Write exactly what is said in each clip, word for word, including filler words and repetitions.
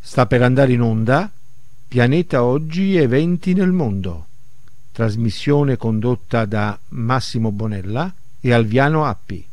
Sta per andare in onda Pianeta Oggi, eventi nel mondo. Trasmissione condotta da Massimo Bonella e Alviano Appi.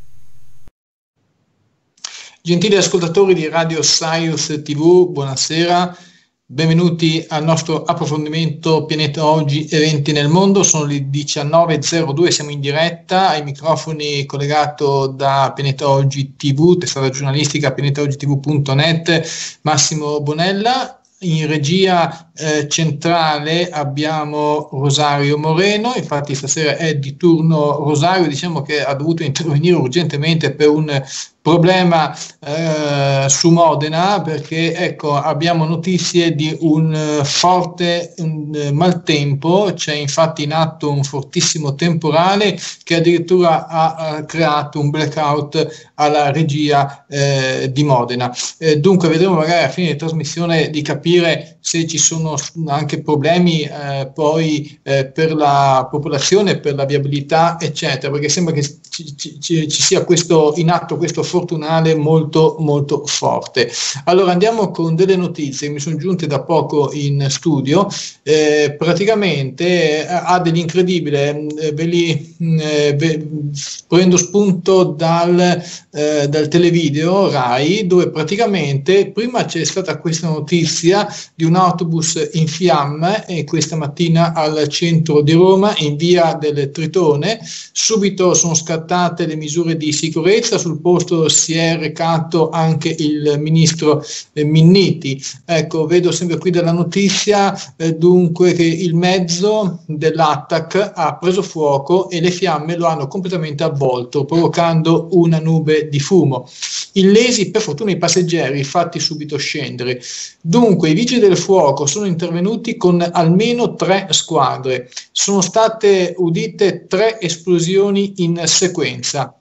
Gentili ascoltatori di Radio Science tivù, buonasera. Benvenuti al nostro approfondimento Pianeta Oggi, eventi nel mondo. Sono le diciannove e zero due, siamo in diretta, ai microfoni collegato da Pianeta Oggi tivù, testata giornalistica pianeta oggi tivù punto net, Massimo Bonella. In regia eh, centrale abbiamo Rosario Moreno, infatti stasera è di turno Rosario, diciamo che ha dovuto intervenire urgentemente per un problema eh, su Modena, perché ecco, abbiamo notizie di un uh, forte un, uh, maltempo. C'è infatti in atto un fortissimo temporale che addirittura ha, ha creato un blackout alla regia eh, di Modena. Eh, dunque vedremo magari a fine di trasmissione di capire se ci sono anche problemi eh, poi eh, per la popolazione, per la viabilità eccetera, perché sembra che ci, ci, ci sia questo in atto questo fortunale molto molto forte. Allora andiamo con delle notizie che mi sono giunte da poco in studio. Eh, praticamente eh, ha dell'incredibile, eh, ve li eh, ve, prendo spunto dal, eh, dal televideo Rai, dove praticamente prima c'è stata questa notizia di un autobus in fiamme e questa mattina al centro di Roma in via del Tritone. Subito sono scattate le misure di sicurezza, sul posto si è recato anche il ministro eh, Minniti. Ecco, vedo sempre qui dalla notizia eh, dunque che il mezzo dell'Attac ha preso fuoco e le fiamme lo hanno completamente avvolto, provocando una nube di fumo. Illesi per fortuna i passeggeri, fatti subito scendere. Dunque i vigili del fuoco sono intervenuti con almeno tre squadre. Sono state udite tre esplosioni in sequenza.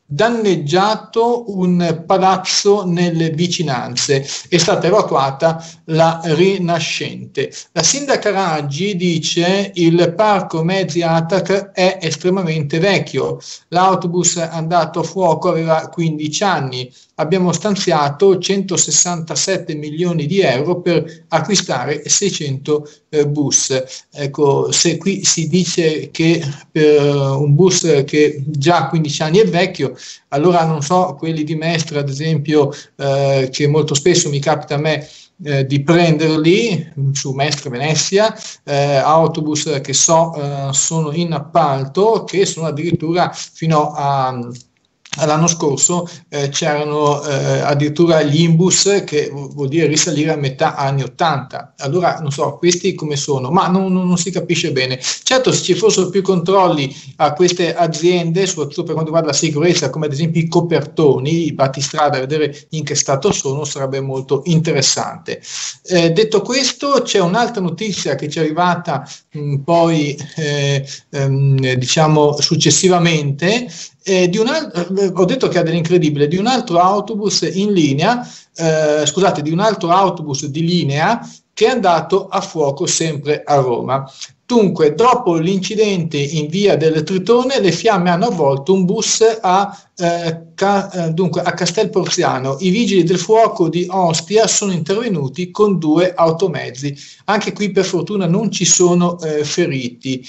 Danneggiato un palazzo nelle vicinanze, è stata evacuata la Rinascente. La sindaca Raggi dice il parco mezzi Attac è estremamente vecchio, l'autobus andato a fuoco aveva quindici anni, abbiamo stanziato centosessantasette milioni di euro per acquistare seicento eh, bus. Ecco, se qui si dice che per un bus che già ha quindici anni è vecchio, allora non so, quelli di Mestre ad esempio, eh, che molto spesso mi capita a me eh, di prenderli su Mestre Venezia, eh, autobus che so eh, sono in appalto, che sono addirittura fino a all'anno scorso eh, c'erano eh, addirittura gli Imbus, che vuol dire risalire a metà anni ottanta. Allora non so questi come sono, ma non, non, non si capisce bene. Certo, se ci fossero più controlli a queste aziende, soprattutto per quanto riguarda la sicurezza, come ad esempio i copertoni, i battistrada, vedere in che stato sono, sarebbe molto interessante. Eh, detto questo, c'è un'altra notizia che ci è arrivata mh, poi eh, ehm, diciamo successivamente. Eh, di un altro, eh, ho detto che ha dell'incredibile, di un altro autobus in linea, eh, scusate, di un altro autobus di linea che è andato a fuoco sempre a Roma. Dunque, dopo l'incidente in via del Tritone, le fiamme hanno avvolto un bus a, eh, ca, eh, dunque, a Castel Porziano. I vigili del fuoco di Ostia sono intervenuti con due automezzi. Anche qui per fortuna non ci sono eh, feriti.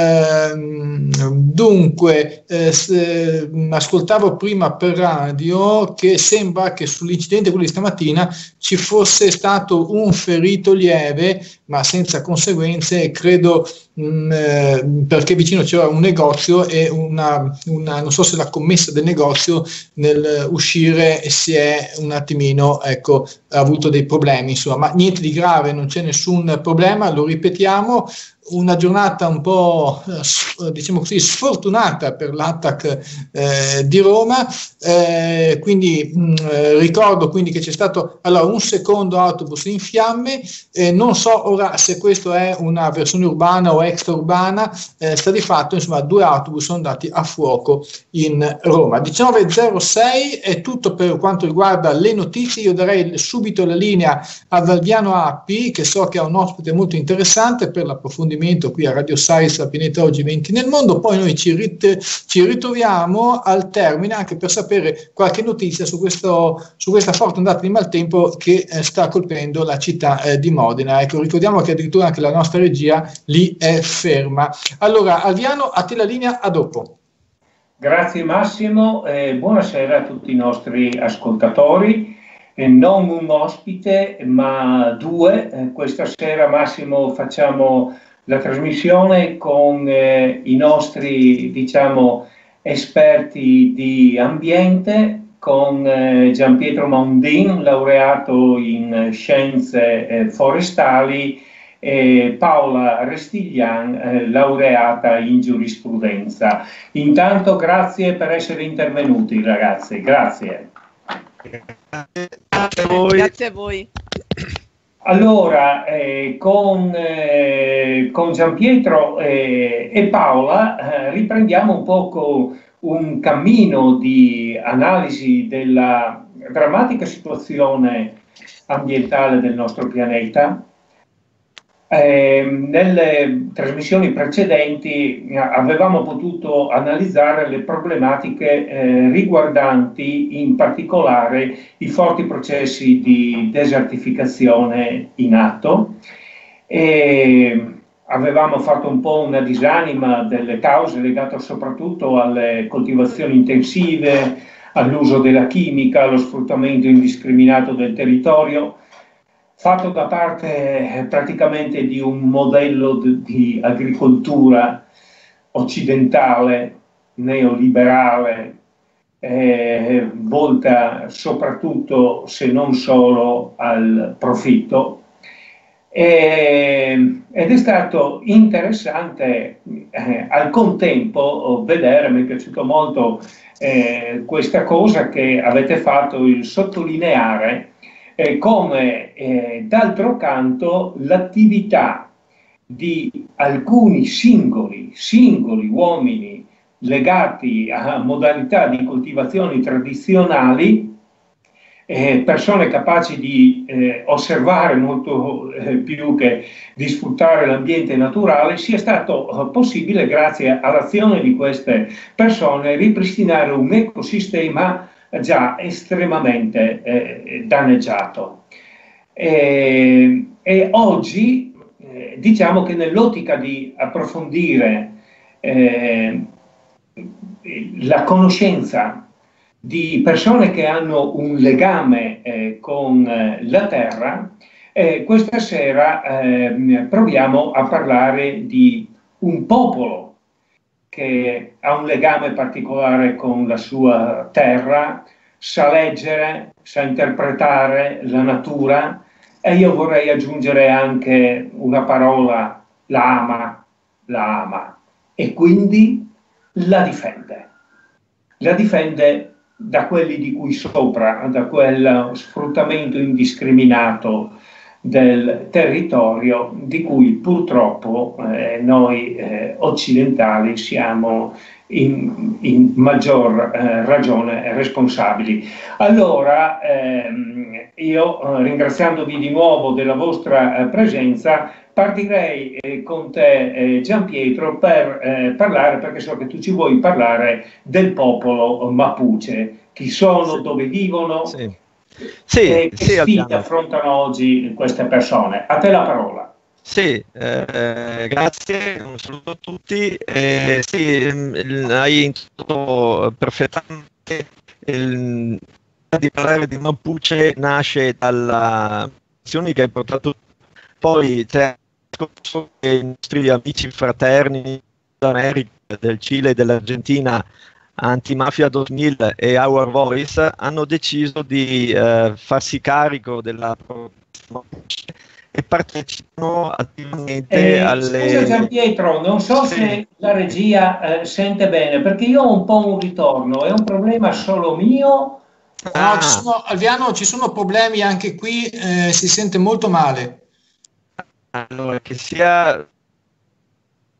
Ehm, dunque, eh, se, ascoltavo prima per radio che sembra che sull'incidente quello di stamattina ci fosse stato un ferito lieve, ma senza conseguenze, credo, mh, eh, perché vicino c'era un negozio e una, una, non so se la commessa del negozio nel uscire si è un attimino, ecco, ha avuto dei problemi, insomma, ma niente di grave, non c'è nessun problema, lo ripetiamo. Una giornata un po' diciamo così sfortunata per l'Attac eh, di Roma, eh, quindi mh, ricordo quindi che c'è stato allora un secondo autobus in fiamme, eh, non so ora se questo è una versione urbana o è extraurbana, eh, sta di fatto, insomma, due autobus sono andati a fuoco in Roma. diciannove e zero sei è tutto per quanto riguarda le notizie. Io darei subito la linea a Valviano Appi, che so che ha un ospite molto interessante per l'approfondimento qui a Radio Science, a Pianeta Oggi venti nel mondo. Poi noi ci, rit- ci ritroviamo al termine anche per sapere qualche notizia su, questo, su questa forte ondata di maltempo che eh, sta colpendo la città eh, di Modena. Ecco, ricordiamo che addirittura anche la nostra regia lì è ferma. Allora, Alviano, a te la linea, a dopo. Grazie Massimo, eh, buonasera a tutti i nostri ascoltatori. Eh, non un ospite, ma due. Eh, questa sera, Massimo, facciamo la trasmissione con eh, i nostri, diciamo, esperti di ambiente, con eh, Gianpietro Maundin, laureato in scienze eh, forestali, e Paola Restiglian, eh, laureata in giurisprudenza. Intanto grazie per essere intervenuti, ragazzi, grazie. Grazie a voi. Grazie a voi. Allora, eh, con, eh, con Gianpietro eh, e Paola eh, riprendiamo un poco un cammino di analisi della drammatica situazione ambientale del nostro pianeta. Eh, nelle trasmissioni precedenti avevamo potuto analizzare le problematiche eh, riguardanti in particolare i forti processi di desertificazione in atto. E avevamo fatto un po' una disanima delle cause legate soprattutto alle coltivazioni intensive, all'uso della chimica, allo sfruttamento indiscriminato del territorio, fatto da parte praticamente di un modello di, di agricoltura occidentale, neoliberale, eh, volta soprattutto, se non solo, al profitto. E, ed è stato interessante eh, al contempo vedere, mi è piaciuto molto eh, questa cosa che avete fatto, il sottolineare Eh, come eh, d'altro canto l'attività di alcuni singoli, singoli uomini legati a modalità di coltivazioni tradizionali, eh, persone capaci di eh, osservare molto eh, più che di sfruttare l'ambiente naturale, sia stato eh, possibile, grazie all'azione di queste persone, ripristinare un ecosistema già estremamente eh, danneggiato. E, e oggi eh, diciamo che nell'ottica di approfondire eh, la conoscenza di persone che hanno un legame eh, con eh, la terra, eh, questa sera eh, proviamo a parlare di un popolo che ha un legame particolare con la sua terra, sa leggere, sa interpretare la natura, e io vorrei aggiungere anche una parola: la ama, la ama, e quindi la difende. La difende da quelli di cui sopra, da quel sfruttamento indiscriminato del territorio di cui purtroppo eh, noi eh, occidentali siamo in, in maggior eh, ragione responsabili. Allora ehm, io eh, ringraziandovi di nuovo della vostra eh, presenza, partirei eh, con te eh, Gianpietro per eh, parlare, perché so che tu ci vuoi parlare del popolo Mapuche, chi sono, sì, dove vivono. Sì. Sì, e che sì, sfide affrontano oggi queste persone? A te la parola. Sì, eh, grazie, un saluto a tutti. Eh, sì, hai introdotto perfettamente. Il, di parlare di Mapuche nasce dalla azione che hai portato poi tre scorso che i nostri amici fraterni d'America, del Cile e dell'Argentina, Antimafia duemila e Our Voice, hanno deciso di eh, farsi carico della protesta e partecipano attivamente eh, alle... Scusa Gianpietro, non so sì. se la regia eh, sente bene, perché io ho un po' un ritorno, è un problema solo mio? Ah. No, ci sono, Alviano, ci sono problemi anche qui, eh, si sente molto male. Allora, che sia...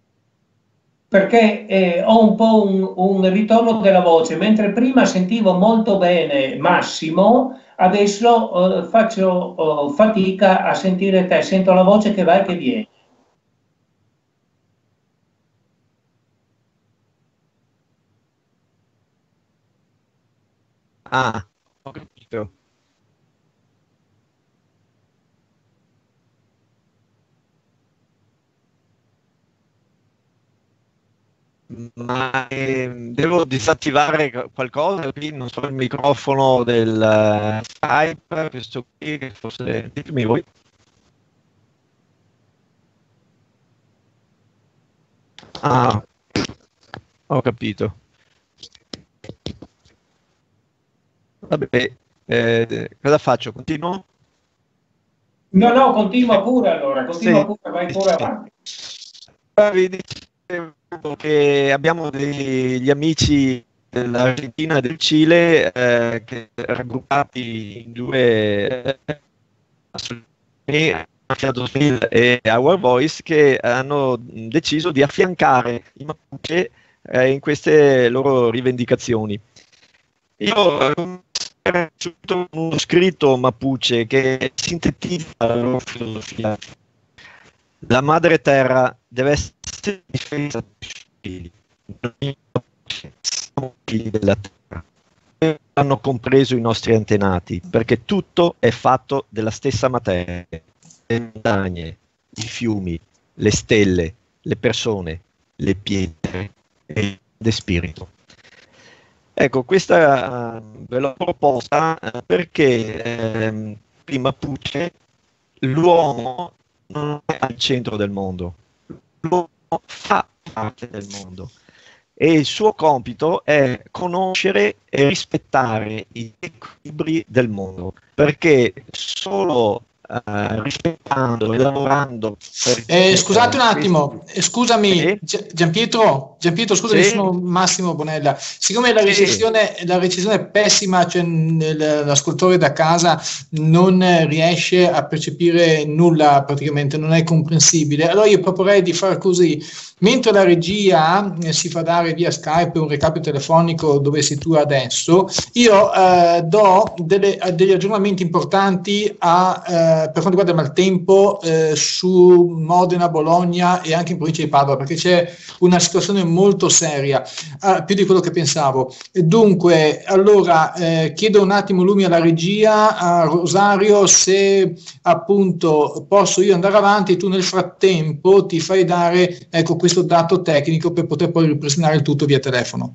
perché eh, ho un po' un, un ritorno della voce, mentre prima sentivo molto bene Massimo, adesso eh, faccio eh, fatica a sentire te, sento la voce che va e che viene. Ah, ho capito. Ma ehm, devo disattivare qualcosa qui, non so, il microfono del eh, Skype, questo qui che forse ditemi voi. Ah, ho capito. Vabbè, eh, cosa faccio? Continuo? No, no, continua pure allora, continua Sì. pure, vai pure avanti. Vi dicevo che abbiamo degli amici dell'Argentina e del Cile eh, che raggruppati in due eh, duemila e Our Voice, che hanno deciso di affiancare i Mapuche eh, in queste loro rivendicazioni. Io ho ricevuto uno scritto Mapuche che sintetizza la loro filosofia. La madre terra deve essere difesa dai figli. Noi siamo figli della terra. Hanno compreso i nostri antenati, perché tutto è fatto della stessa materia. Le montagne, i fiumi, le stelle, le persone, le pietre e lo spirito. Ecco, questa uh, ve l'ho proposta uh, perché ehm, in Mapuche l'uomo non è al centro del mondo, l'uomo fa parte del mondo e il suo compito è conoscere e rispettare gli equilibri del mondo, perché solo uh, rispettando e lavorando per Eh, scusate un attimo, eh, scusami sì? Gianpietro, Gianpietro, scusami, Sì? sono Massimo Bonella. Siccome la Sì. recensione, la recensione è pessima, cioè l- l'ascoltatore da casa non riesce a percepire nulla, praticamente non è comprensibile, allora io proporrei di fare così. Mentre la regia eh, si fa dare via Skype un recapito telefonico dove sei tu adesso, io eh, do delle, degli aggiornamenti importanti a, eh, per quanto riguarda il maltempo eh, su Modena, Bologna e anche in provincia di Padova, perché c'è una situazione molto seria, eh, più di quello che pensavo. E dunque, allora eh, chiedo un attimo lumi alla regia, a Rosario, se appunto posso io andare avanti, tu nel frattempo ti fai dare ecco questo dato tecnico per poter poi ripristinare il tutto via telefono.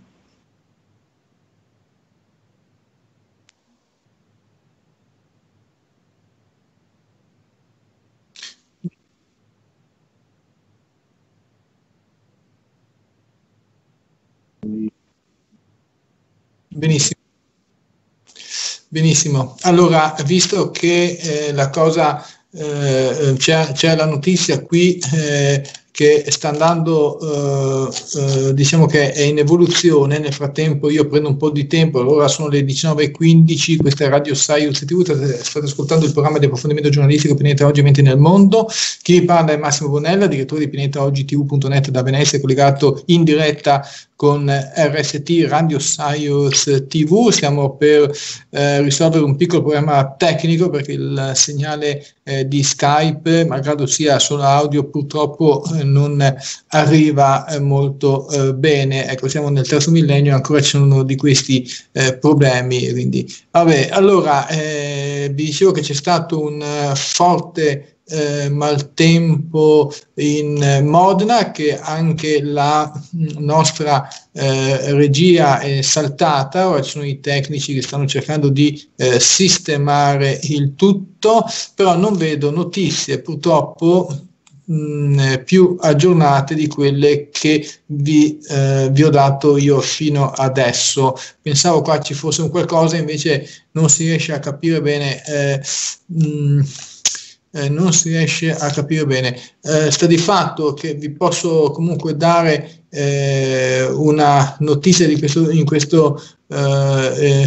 Benissimo. Benissimo, allora visto che eh, la cosa eh, c'è, c'è la notizia qui eh, che sta andando, eh, eh, diciamo che è in evoluzione, nel frattempo io prendo un po' di tempo, ora sono le diciannove e quindici, questa è Radio Science T V, state, state ascoltando il programma di approfondimento giornalistico Pineta Oggi Eventi nel Mondo, chi vi parla è Massimo Bonella, direttore di pineta oggi t v punto net da Venezia, collegato in diretta con R S T Radio Science T V, stiamo per eh, risolvere un piccolo problema tecnico perché il segnale eh, di Skype, malgrado sia solo audio, purtroppo eh, non arriva eh, molto eh, bene. Ecco, siamo nel terzo millennio e ancora ci sono di questi eh, problemi. Quindi, vabbè, allora eh, vi dicevo che c'è stato un uh, forte Eh, maltempo in eh, Modena, che anche la mh, nostra eh, regia è saltata, ora ci sono i tecnici che stanno cercando di eh, sistemare il tutto, però non vedo notizie purtroppo mh, più aggiornate di quelle che vi, eh, vi ho dato io fino adesso. Pensavo qua ci fosse un qualcosa, invece non si riesce a capire bene. Eh, mh, Eh, non si riesce a capire bene. Eh, sta di fatto che vi posso comunque dare eh, una notizia di questo, in questo eh,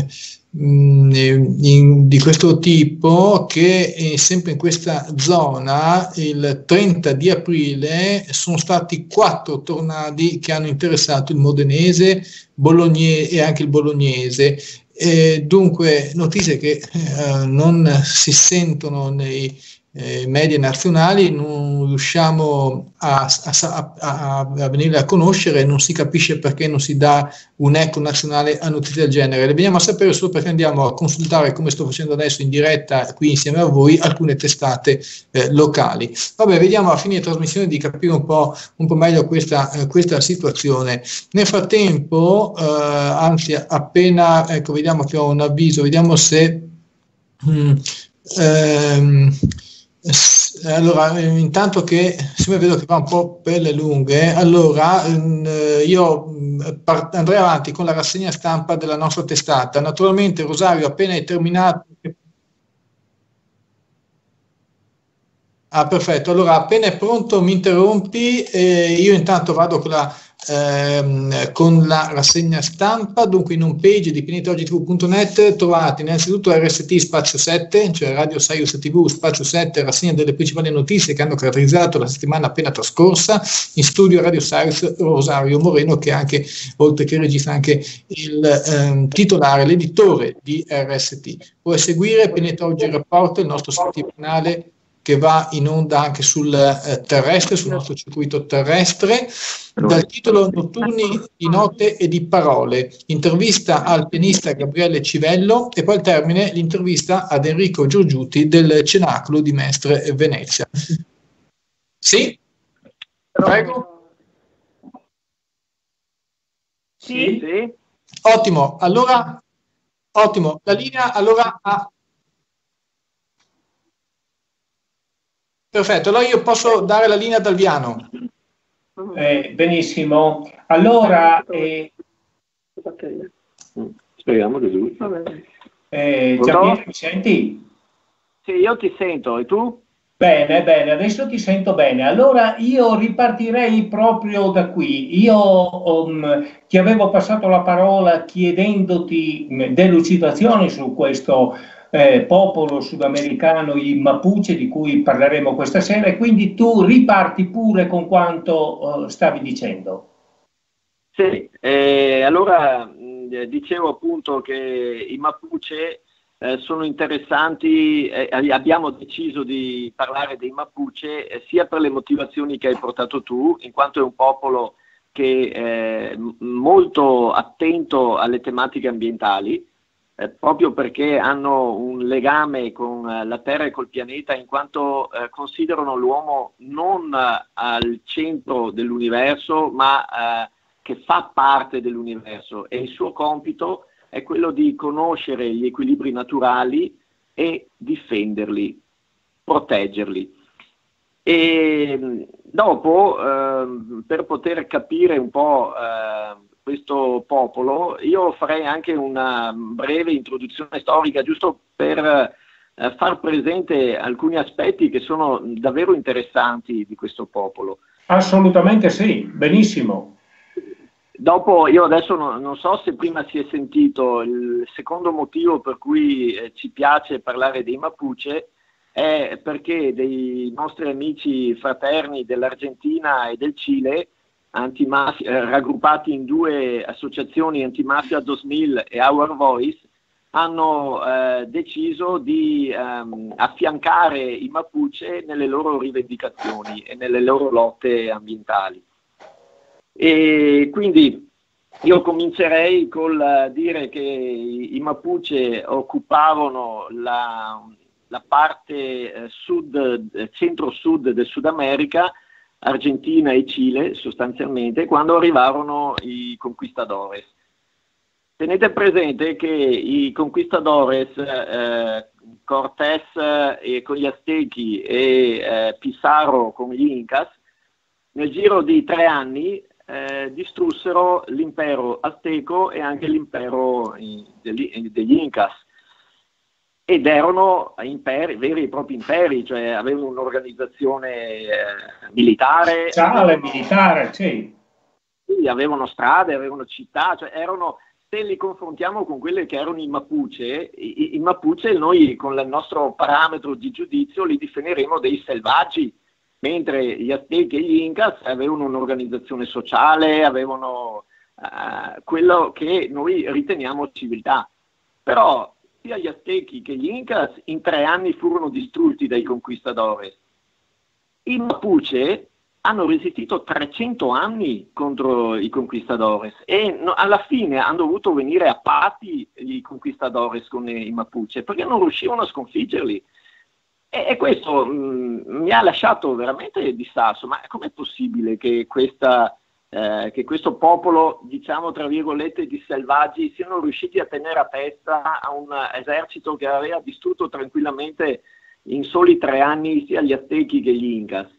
mh, in, di questo tipo che è sempre in questa zona il trenta di aprile sono stati quattro tornadi che hanno interessato il modenese, Bolognese e anche il bolognese. E dunque notizie che eh, non si sentono nei eh, media nazionali, non riusciamo a, a, a, a venire a conoscere, non si capisce perché non si dà un eco nazionale a notizie del genere. Le veniamo a sapere solo perché andiamo a consultare, come sto facendo adesso in diretta qui insieme a voi, alcune testate eh, locali. Vabbè, vediamo a fine trasmissione di capire un po', un po' meglio questa, eh, questa situazione. Nel frattempo, eh, anzi appena, ecco, vediamo che ho un avviso, vediamo se... Hmm, ehm, allora, intanto che se vedo che va un po' per le lunghe, allora io andrei avanti con la rassegna stampa della nostra testata. Naturalmente, Rosario, appena hai terminato... Ah, perfetto. Allora, appena è pronto mi interrompi e io intanto vado con la, ehm, con la rassegna stampa. Dunque in home page di pianeta oggi tivù punto net trovate innanzitutto R S T Spazio sette, cioè Radio Saius tivù Spazio sette, rassegna delle principali notizie che hanno caratterizzato la settimana appena trascorsa. In studio Radio Saius Rosario Moreno, che è anche, oltre che regista, anche il ehm, titolare, l'editore di R S T. Puoi seguire Pianeta Oggi il Report, il nostro settimanale che va in onda anche sul eh, terrestre, sul nostro circuito terrestre, dal titolo Notturni di note e di parole, intervista al pianista Gabriele Civello e poi al termine l'intervista ad Enrico Giorgiuti del Cenacolo di Mestre Venezia. Sì? Prego? Sì, sì. Ottimo, allora, ottimo, la linea allora a... Perfetto, allora io posso dare la linea ad Alviano. Eh, benissimo, allora eh, speriamo che lui. eh, Giampiero, mi senti? Sì, io ti sento, e tu? Bene, bene, adesso ti sento bene. Allora io ripartirei proprio da qui. Io um, ti avevo passato la parola chiedendoti um, delucidazioni su questo Eh, popolo sudamericano, i Mapuche, di cui parleremo questa sera, e quindi tu riparti pure con quanto uh, stavi dicendo. Sì, eh, allora mh, dicevo appunto che i Mapuche eh, sono interessanti, eh, abbiamo deciso di parlare dei Mapuche eh, sia per le motivazioni che hai portato tu, in quanto è un popolo che è molto attento alle tematiche ambientali, Eh, proprio perché hanno un legame con eh, la Terra e col pianeta, in quanto eh, considerano l'uomo non eh, al centro dell'universo, ma eh, che fa parte dell'universo, e il suo compito è quello di conoscere gli equilibri naturali e difenderli, proteggerli. E dopo, eh, per poter capire un po' eh, questo popolo, io farei anche una breve introduzione storica, giusto per eh, far presente alcuni aspetti che sono davvero interessanti di questo popolo. Assolutamente sì, benissimo. Dopo, io adesso non, non so se prima si è sentito, il secondo motivo per cui eh, ci piace parlare dei Mapuche è perché dei nostri amici fraterni dell'Argentina e del Cile, antimafia, eh, raggruppati in due associazioni, Antimafia duemila e Our Voice, hanno eh, deciso di ehm, affiancare i Mapuche nelle loro rivendicazioni e nelle loro lotte ambientali. E quindi io comincerei col dire che i, i Mapuche occupavano la, la parte eh, sud, eh, centro-sud del Sud America, Argentina e Cile sostanzialmente, quando arrivarono i conquistadores. Tenete presente che i conquistadores, eh, Cortés eh, con gli Aztechi e eh, Pizarro con gli Incas, nel giro di tre anni eh, distrussero l'impero azteco e anche l'impero degli, degli Incas. Ed erano imperi, veri e propri imperi, cioè avevano un'organizzazione eh, militare. Sociale, avevano, militare, sì. Sì, avevano strade, avevano città, cioè erano se li confrontiamo con quelle che erano i Mapuche, i, i Mapuche noi con il nostro parametro di giudizio li definiremo dei selvaggi, mentre gli Aztechi e gli Incas avevano un'organizzazione sociale, avevano uh, quello che noi riteniamo civiltà. Però sia gli Aztechi che gli Incas in tre anni furono distrutti dai conquistadores. I Mapuche hanno resistito trecento anni contro i conquistadores e no, alla fine hanno dovuto venire a patti i conquistadores con i Mapuche perché non riuscivano a sconfiggerli. E, e questo mh, mi ha lasciato veramente di sasso. Ma com'è possibile che, questa, eh, che questo popolo, diciamo tra virgolette, di selvaggi siano riusciti a tenere a testa a un esercito che aveva distrutto tranquillamente in soli tre anni sia gli Aztechi che gli Incas?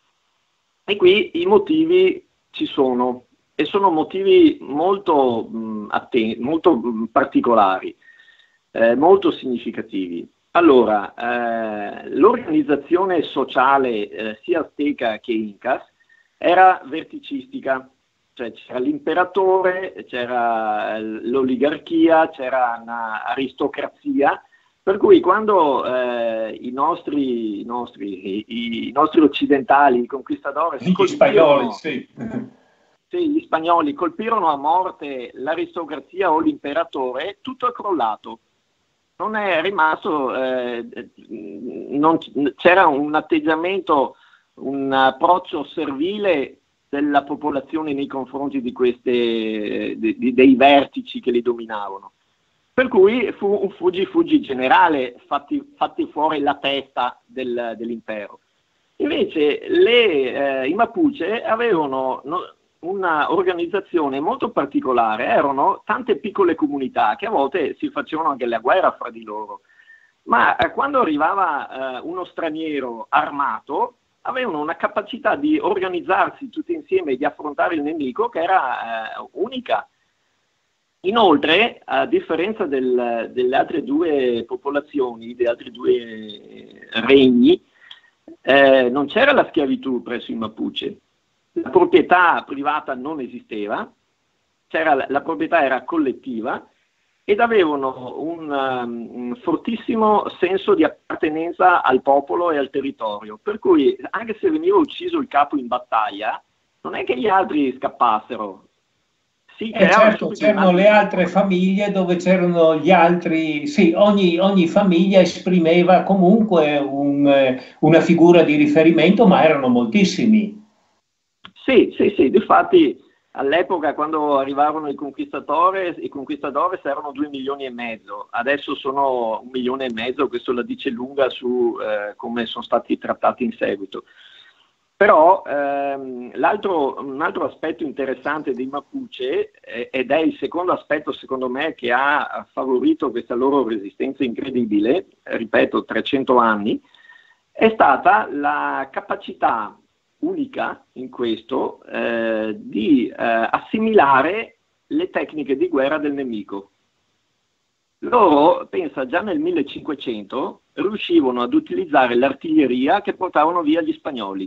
E qui i motivi ci sono, e sono motivi molto, mh, atten- molto mh, particolari, eh, molto significativi. Allora, eh, l'organizzazione sociale eh, sia azteca che Incas era verticistica, cioè c'era l'imperatore, c'era l'oligarchia, c'era un'aristocrazia. Per cui quando eh, i, nostri, i, nostri, i, i nostri occidentali, i conquistadores, gli spagnoli, sì. sì, gli spagnoli colpirono a morte l'aristocrazia o l'imperatore, tutto è crollato. Non è rimasto, eh, non, c'era un atteggiamento, un approccio servile della popolazione nei confronti di queste, di, dei vertici che li dominavano. Per cui fu un fuggi-fuggi generale, fatti, fatti fuori la testa del, dell'impero. Invece le, eh, i Mapuche avevano no, una organizzazione molto particolare, erano tante piccole comunità che a volte si facevano anche la guerra fra di loro, ma eh, quando arrivava eh, uno straniero armato avevano una capacità di organizzarsi tutti insieme e di affrontare il nemico che era eh, unica. Inoltre, a differenza del, delle altre due popolazioni, degli altri due regni, eh, non c'era la schiavitù presso i Mapuche. La proprietà privata non esisteva, c'era la, la proprietà era collettiva ed avevano un, um, un fortissimo senso di appartenenza al popolo e al territorio. Per cui, anche se veniva ucciso il capo in battaglia, non è che gli altri scappassero. Sì, eh certo, c'erano le altre famiglie dove c'erano gli altri, sì, ogni, ogni famiglia esprimeva comunque un, una figura di riferimento, ma erano moltissimi. Sì, sì, sì, difatti all'epoca quando arrivarono i conquistadores, i conquistadores erano due milioni e mezzo, adesso sono un milione e mezzo, questo la dice lunga su eh, come sono stati trattati in seguito. Però ehm, l'altro, un altro aspetto interessante dei Mapuche, eh, ed è il secondo aspetto secondo me che ha favorito questa loro resistenza incredibile, ripeto trecento anni, è stata la capacità unica in questo eh, di eh, assimilare le tecniche di guerra del nemico. Loro, pensa, già nel millecinquecento riuscivano ad utilizzare l'artiglieria che portavano via gli spagnoli.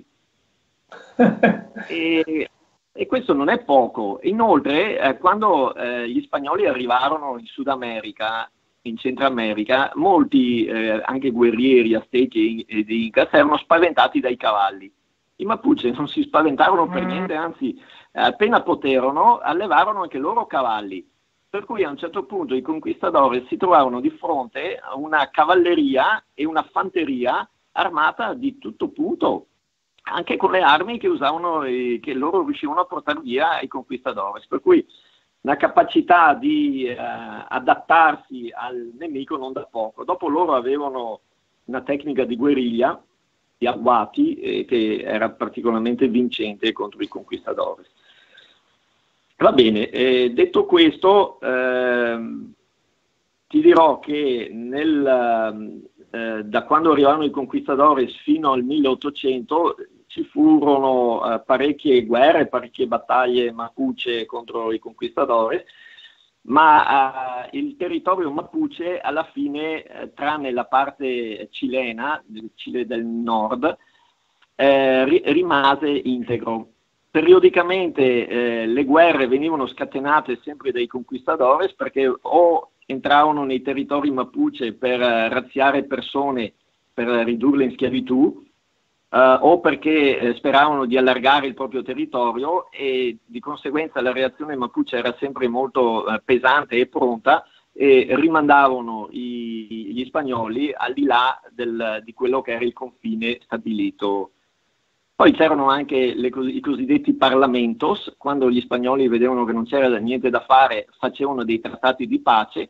e, e questo non è poco. Inoltre eh, quando eh, gli spagnoli arrivarono in Sud America, in Centro America, molti eh, anche guerrieri aztechi ed incas erano spaventati dai cavalli. I Mapuche non si spaventarono per niente, anzi eh, appena poterono allevarono anche loro cavalli, per cui a un certo punto i conquistadores si trovarono di fronte a una cavalleria e una fanteria armata di tutto punto, anche con le armi che usavano e che loro riuscivano a portare via ai conquistadores, per cui una capacità di eh, adattarsi al nemico non da poco. Dopo loro avevano una tecnica di guerriglia, di agguati, eh, che era particolarmente vincente contro i conquistadores. Va bene, eh, detto questo, ehm, ti dirò che nel, eh, da quando arrivarono i conquistadores fino al milleottocento ci furono eh, parecchie guerre, parecchie battaglie Mapuche contro i conquistadores, ma eh, il territorio Mapuche alla fine, eh, tranne la parte cilena, del Cile del Nord, eh, ri- rimase integro, periodicamente eh, le guerre venivano scatenate sempre dai conquistadores, perché o entravano nei territori Mapuche per eh, razziare persone, per ridurle in schiavitù, Uh, o perché eh, speravano di allargare il proprio territorio, e di conseguenza la reazione Mapuche era sempre molto uh, pesante e pronta, e rimandavano i, gli spagnoli al di là del, di quello che era il confine stabilito. Poi c'erano anche le, i cosiddetti parlamentos, quando gli spagnoli vedevano che non c'era niente da fare, facevano dei trattati di pace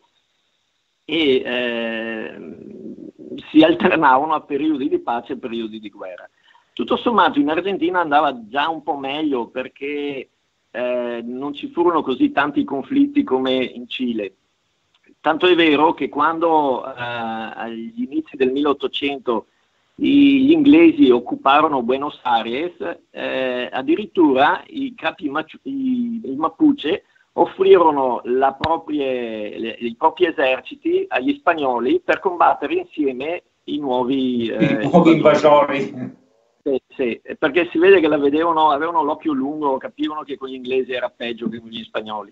e eh, si alternavano a periodi di pace e periodi di guerra. Tutto sommato in Argentina andava già un po' meglio, perché eh, non ci furono così tanti conflitti come in Cile. Tanto è vero che quando eh, agli inizi del milleottocento gli inglesi occuparono Buenos Aires, eh, addirittura i capi Machu- i, i Mapuche offrirono la proprie, le, i propri eserciti agli spagnoli per combattere insieme i nuovi, eh, I nuovi invasori. Sì, sì, perché si vede che la vedevano, avevano l'occhio lungo, capivano che con gli inglesi era peggio che con gli spagnoli.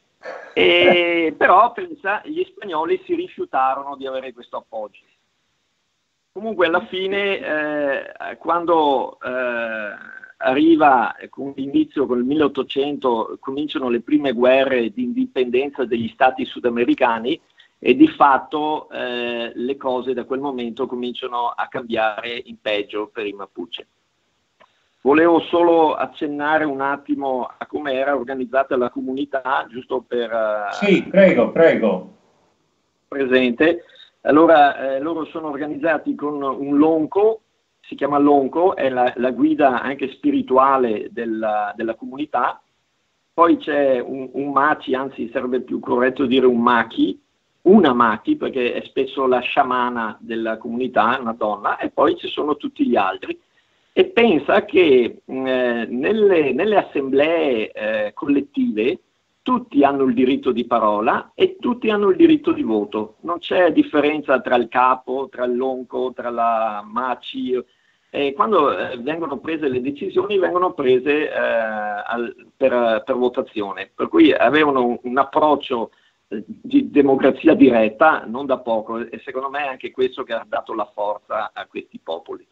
E, però pensa, gli spagnoli si rifiutarono di avere questo appoggio. Comunque alla fine, eh, quando eh, arriva con l'inizio, con il milleottocento, cominciano le prime guerre di indipendenza degli stati sudamericani, e di fatto eh, le cose da quel momento cominciano a cambiare in peggio per i Mapuche. Volevo solo accennare un attimo a come era organizzata la comunità, giusto per... Uh, sì, prego, prego. Presente. Allora, eh, loro sono organizzati con un lonco, si chiama lonco, è la, la guida anche spirituale della, della comunità. Poi c'è un, un maci, anzi sarebbe più corretto dire un machi, una machi, perché è spesso la sciamana della comunità, una donna, e poi ci sono tutti gli altri. E pensa che eh, nelle, nelle assemblee eh, collettive tutti hanno il diritto di parola e tutti hanno il diritto di voto. Non c'è differenza tra il capo, tra il lonco, tra la maci. E quando eh, vengono prese le decisioni, vengono prese eh, al, per, per votazione. Per cui avevano un, un approccio di democrazia diretta non da poco, e secondo me è anche questo che ha dato la forza a questi popoli.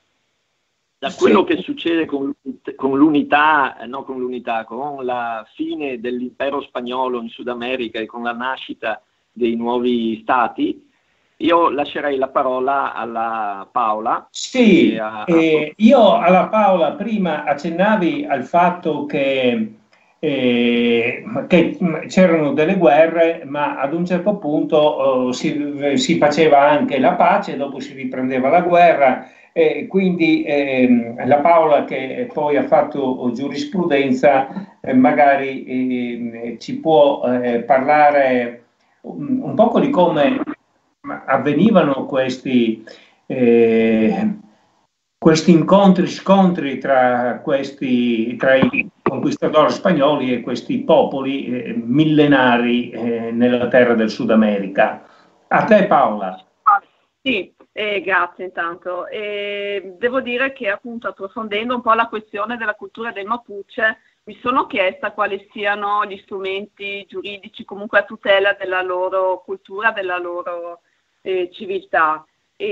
Da quello che succede con, con l'unità, eh, no con l'unità, con la fine dell'impero spagnolo in Sud America e con la nascita dei nuovi stati, io lascerei la parola alla Paola. Sì, a, a... Eh, io alla Paola prima accennavi al fatto che Eh, che c'erano delle guerre, ma ad un certo punto oh, si, si faceva anche la pace, dopo si riprendeva la guerra, e quindi eh, la Paola, che poi ha fatto giurisprudenza, eh, magari eh, ci può eh, parlare un, un poco di come avvenivano questi eh, questi incontri, scontri tra questi, tra i conquistadori spagnoli e questi popoli eh, millenari eh, nella terra del Sud America. A te, Paola. Sì, eh, grazie intanto. Eh, devo dire che appunto approfondendo un po' la questione della cultura del Mapuche, mi sono chiesta quali siano gli strumenti giuridici comunque a tutela della loro cultura, della loro eh, civiltà.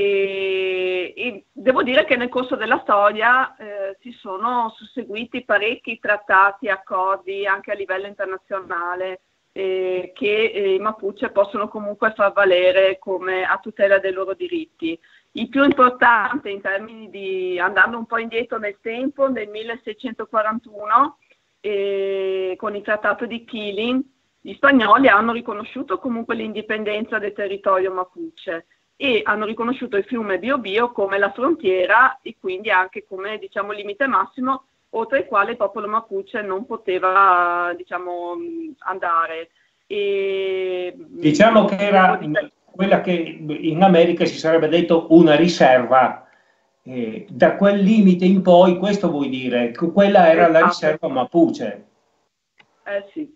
E, e devo dire che nel corso della storia eh, si sono susseguiti parecchi trattati, accordi anche a livello internazionale eh, che eh, i Mapuche possono comunque far valere come a tutela dei loro diritti. Il più importante in termini di, andando un po' indietro nel tempo, nel milleseicentoquarantuno eh, con il trattato di Quilín, gli spagnoli hanno riconosciuto comunque l'indipendenza del territorio Mapuche e hanno riconosciuto il fiume Biobío come la frontiera e quindi anche come, diciamo, limite massimo oltre il quale il popolo Mapuche non poteva, diciamo, andare. E, diciamo che era quella che in America si sarebbe detto una riserva. Eh, da quel limite in poi, questo vuol dire, quella era la riserva Mapuche. Eh sì.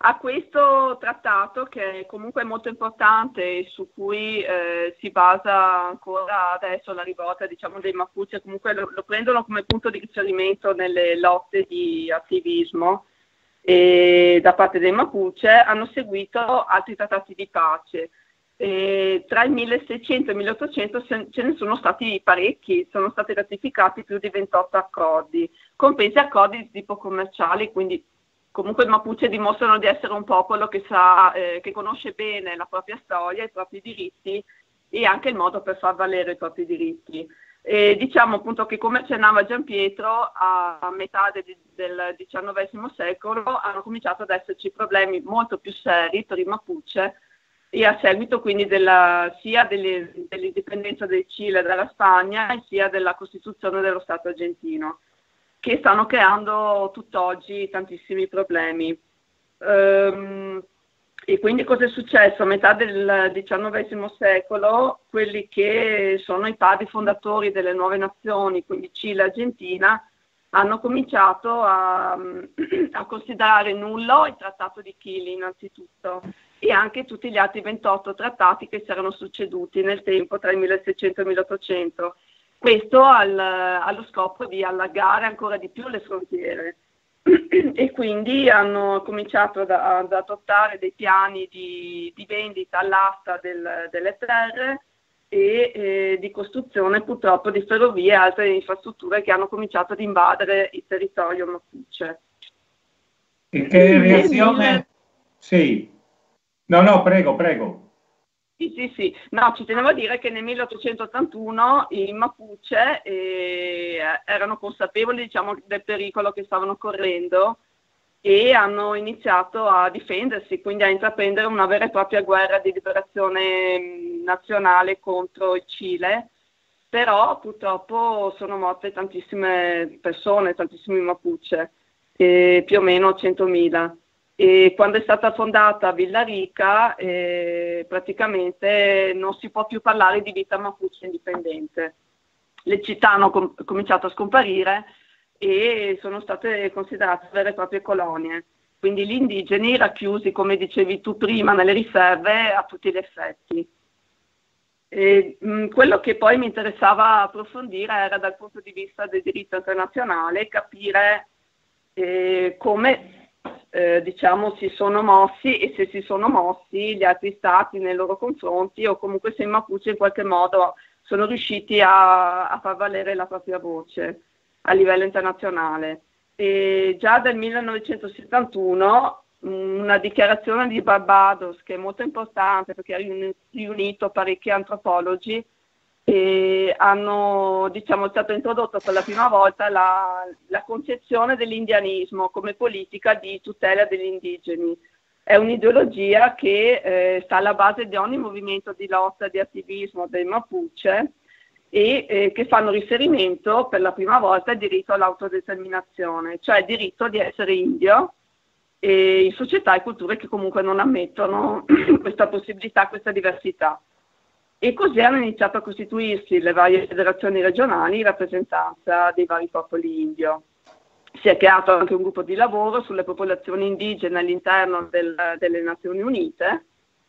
a questo trattato, che è comunque molto importante e su cui eh, si basa ancora adesso la rivolta, diciamo, dei Mapuche, comunque lo, lo prendono come punto di riferimento nelle lotte di attivismo e da parte dei Mapuche, hanno seguito altri trattati di pace. E tra il milleseicento e il milleottocento ce ne sono stati parecchi, sono stati ratificati più di ventotto accordi, compresi accordi di tipo commerciali, quindi comunque i Mapuche dimostrano di essere un popolo che sa, eh, che conosce bene la propria storia, i propri diritti e anche il modo per far valere i propri diritti. E diciamo appunto che, come accennava Gianpietro, a, a metà de, del diciannovesimo secolo hanno cominciato ad esserci problemi molto più seri per i Mapuche, e a seguito quindi della, sia delle, dell'indipendenza del Cile dalla Spagna sia della costituzione dello Stato argentino, che stanno creando tutt'oggi tantissimi problemi. Ehm, e quindi cosa è successo? A metà del diciannovesimo secolo, quelli che sono i padri fondatori delle nuove nazioni, quindi Cile e Argentina, hanno cominciato a, a considerare nullo il Trattato di Chili innanzitutto, e anche tutti gli altri ventotto trattati che si erano succeduti nel tempo tra il milleseicento e il milleottocento. Questo al, allo scopo di allargare ancora di più le frontiere e quindi hanno cominciato da, ad adottare dei piani di, di vendita all'asta del, delle terre e eh, di costruzione purtroppo di ferrovie e altre infrastrutture che hanno cominciato ad invadere il territorio Mapuche. E che reazione? Sì. No, no, prego, prego. Sì, sì, sì. No, ci tenevo a dire che nel milleottocentottantuno i Mapuche eh, erano consapevoli, diciamo, del pericolo che stavano correndo e hanno iniziato a difendersi, quindi a intraprendere una vera e propria guerra di liberazione nazionale contro il Cile, però purtroppo sono morte tantissime persone, tantissimi Mapuche, eh, più o meno centomila. E quando è stata fondata Villarica eh, praticamente non si può più parlare di vita Mapuche indipendente. Le città hanno com- cominciato a scomparire e sono state considerate vere e proprie colonie. Quindi gli indigeni racchiusi, come dicevi tu prima, nelle riserve a tutti gli effetti. E, mh, quello che poi mi interessava approfondire era, dal punto di vista del diritto internazionale, capire eh, come Eh, diciamo si sono mossi e se si sono mossi gli altri stati nei loro confronti, o comunque se i Mapuche in qualche modo sono riusciti a, a far valere la propria voce a livello internazionale. E già dal millenovecentosettantuno una dichiarazione di Barbados, che è molto importante perché ha riunito parecchi antropologi, e hanno, diciamo, è stato introdotto per la prima volta la, la concezione dell'indianismo come politica di tutela degli indigeni. È un'ideologia che eh, sta alla base di ogni movimento di lotta, di attivismo dei Mapuche, e eh, che fanno riferimento per la prima volta al diritto all'autodeterminazione, cioè il diritto di essere indio, e in società e culture che comunque non ammettono questa possibilità, questa diversità. E così hanno iniziato a costituirsi le varie federazioni regionali in rappresentanza dei vari popoli indio. Si è creato anche un gruppo di lavoro sulle popolazioni indigene all'interno del, delle Nazioni Unite.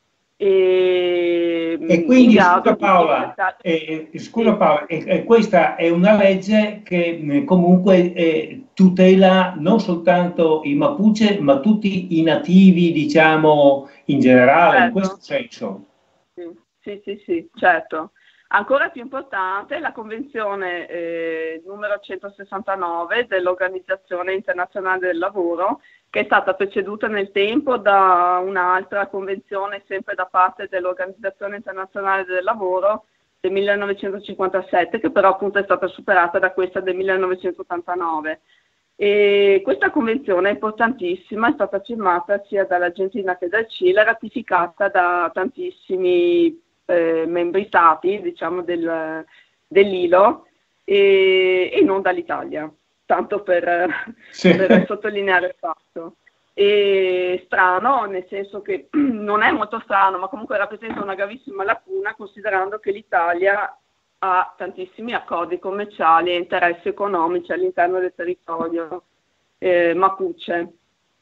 E, e quindi, scusa Paola, eh, scusa Paola eh, eh, questa è una legge che eh, comunque eh, tutela non soltanto i Mapuche, ma tutti i nativi, diciamo, in generale, certo. In questo senso. Sì. Sì, sì, sì, certo. Ancora più importante è la Convenzione eh, numero centosessantanove dell'Organizzazione Internazionale del Lavoro, che è stata preceduta nel tempo da un'altra convenzione sempre da parte dell'Organizzazione Internazionale del Lavoro del millenovecentocinquantasette, che però appunto è stata superata da questa del millenovecentottantanove. E questa convenzione è importantissima, è stata firmata sia dall'Argentina che dal Cile, ratificata da tantissimi Eh, membri stati, diciamo, del, dell'I L O e, e non dall'Italia, tanto per, sì. per sottolineare il fatto. E strano, nel senso che non è molto strano, ma comunque rappresenta una gravissima lacuna, considerando che l'Italia ha tantissimi accordi commerciali e interessi economici all'interno del territorio eh, Mapuche,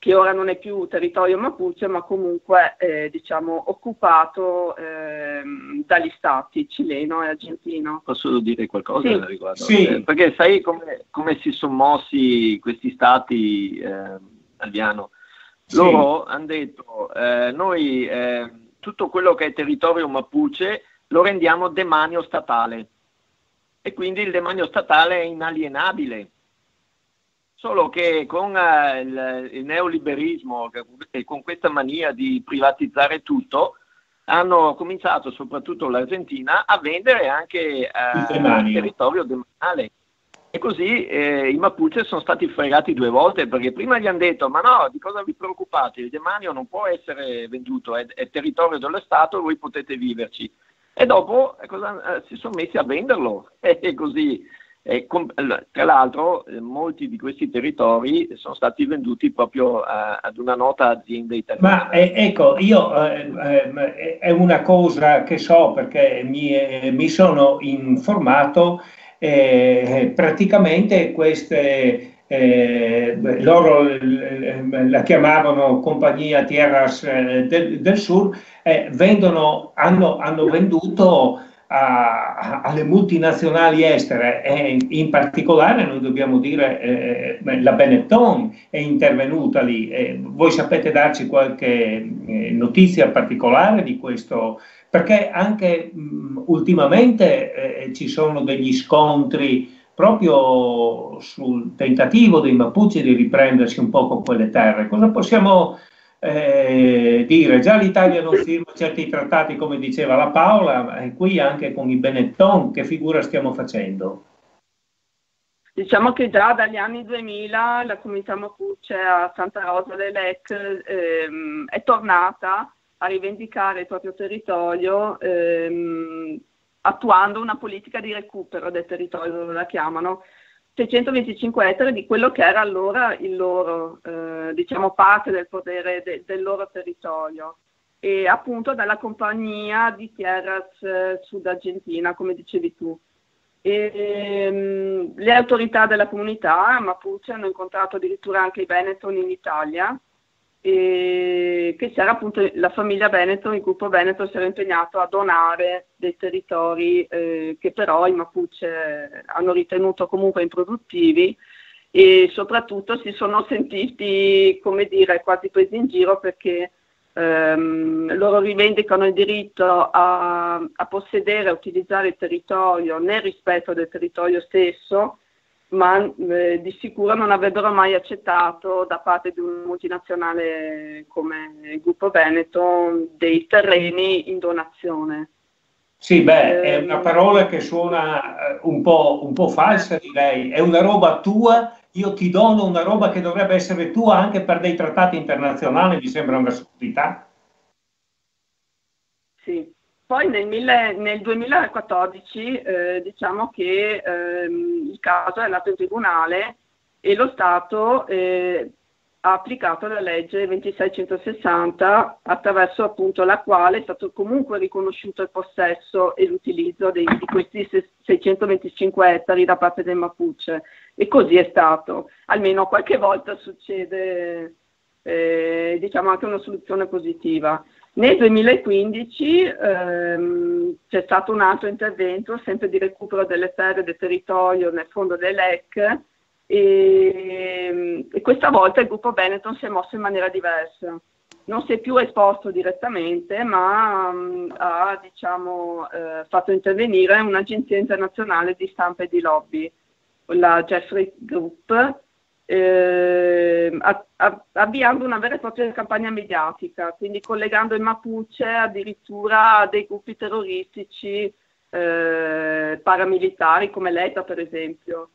che ora non è più territorio mapuche, ma comunque eh, diciamo occupato eh, dagli stati cileno e argentino. Posso dire qualcosa sì. al riguardo? Sì. Eh, perché sai come, come si sono mossi questi stati, eh, Alviano? Loro sì. hanno detto, eh, noi eh, tutto quello che è territorio mapuche lo rendiamo demanio statale, e quindi il demanio statale è inalienabile. Solo che con eh, il, il neoliberismo e con questa mania di privatizzare tutto, hanno cominciato, soprattutto l'Argentina, a vendere anche eh, il territorio demaniale. E così eh, i Mapuche sono stati fregati due volte, perché prima gli hanno detto: ma no, di cosa vi preoccupate? Il demanio non può essere venduto, è, è territorio dello Stato, voi potete viverci. E dopo eh, cosa, eh, si sono messi a venderlo. E così... E com- tra l'altro eh, molti di questi territori sono stati venduti proprio a, ad una nota azienda italiana. Ma eh, ecco, io eh, eh, è una cosa che so, perché mi, eh, mi sono informato, eh, praticamente queste eh, loro eh, la chiamavano Compagnia Tierras del, del Sur, eh, vendono, hanno, hanno venduto A, alle multinazionali estere, e in particolare noi dobbiamo dire eh, la Benetton è intervenuta lì. Eh, voi sapete darci qualche eh, notizia particolare di questo? Perché anche mh, ultimamente eh, ci sono degli scontri proprio sul tentativo dei Mapuche di riprendersi un po' con quelle terre. Cosa possiamo Eh, dire? Già l'Italia non firma certi trattati, come diceva la Paola, e qui anche con i Benetton che figura stiamo facendo? Diciamo che già dagli anni duemila la comunità mapuche a Santa Rosa de Lech ehm, è tornata a rivendicare il proprio territorio ehm, attuando una politica di recupero del territorio, la chiamano, seicentoventicinque ettari di quello che era allora il loro, eh, diciamo, parte del potere de, del loro territorio, e appunto dalla compagnia di Tierras eh, Sud Argentina, come dicevi tu. E, ehm, le autorità della comunità mapuche hanno incontrato addirittura anche i Benetton in Italia, e che c'era appunto la famiglia Benetton, il gruppo Benetton si era impegnato a donare dei territori eh, che però i Mapuche hanno ritenuto comunque improduttivi, e soprattutto si sono sentiti, come dire, quasi presi in giro, perché ehm, loro rivendicano il diritto a, a possedere, a utilizzare il territorio nel rispetto del territorio stesso, ma eh, di sicuro non avrebbero mai accettato da parte di un multinazionale come il gruppo Benetton dei terreni in donazione. Sì, beh, è una parola che suona un po', un po' falsa, direi. È una roba tua, io ti dono una roba che dovrebbe essere tua anche per dei trattati internazionali, mi sembra un'assurdità. Sì. Poi nel, mille, nel duemilaquattordici eh, diciamo che ehm, il caso è andato in tribunale e lo Stato eh, ha applicato la legge ventiseicentosessanta, attraverso appunto la quale è stato comunque riconosciuto il possesso e l'utilizzo dei, di questi seicentoventicinque ettari da parte del Mapuche, e così è stato. Almeno qualche volta succede eh, diciamo anche una soluzione positiva. Nel duemilaquindici ehm, c'è stato un altro intervento, sempre di recupero delle terre del territorio nel fondo del Lech, e, e questa volta il gruppo Benetton si è mosso in maniera diversa. Non si è più esposto direttamente, ma um, ha diciamo, eh, fatto intervenire un'agenzia internazionale di stampa e di lobby, la Jeffrey Group, Eh, avviando una vera e propria campagna mediatica, quindi collegando il Mapuche addirittura a dei gruppi terroristici eh, paramilitari come l'E T A per esempio,